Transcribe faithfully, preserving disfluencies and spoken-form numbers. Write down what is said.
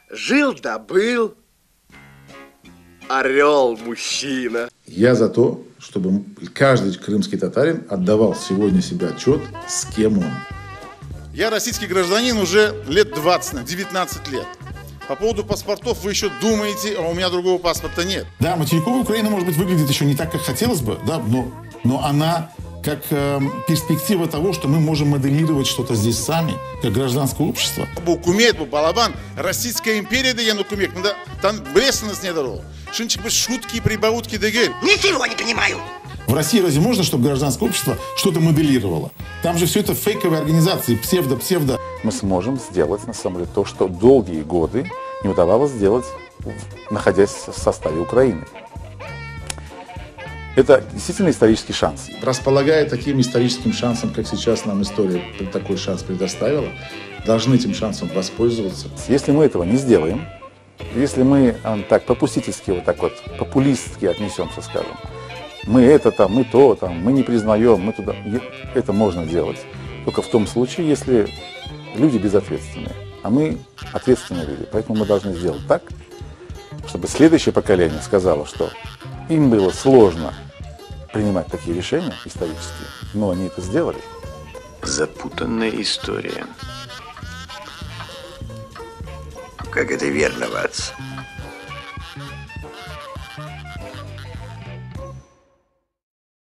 Жил да был. Орел-мужчина. Я за то, чтобы каждый крымский татарин отдавал сегодня себе отчет, с кем он. Я российский гражданин уже лет двадцать, девятнадцать лет. По поводу паспортов вы еще думаете, а у меня другого паспорта нет. Да, материковая Украина, может быть, выглядит еще не так, как хотелось бы, да, но, но она как э, перспектива того, что мы можем моделировать что-то здесь сами, как гражданское общество. Букумет, балабан, Российская империя да янукумек, да, там блесность не дорог. Шинчик бы шутки, прибаутки дегель. Ничего не понимаю. В России разве можно, чтобы гражданское общество что-то моделировало? Там же все это фейковые организации, псевдо-псевдо. Мы сможем сделать, на самом деле, то, что долгие годы не удавалось сделать, находясь в составе Украины. Это действительно исторический шанс. Располагая таким историческим шансом, как сейчас нам история такой шанс предоставила, должны этим шансом воспользоваться. Если мы этого не сделаем, если мы так попустительски, вот так вот популистски отнесемся, скажем, мы это там, мы то там, мы не признаем, мы туда, это можно делать только в том случае, если люди безответственные, а мы ответственные люди. Поэтому мы должны сделать так, чтобы следующее поколение сказало, что им было сложно принимать такие решения исторические, но они это сделали. Запутанная история. Как это верно, Ватс?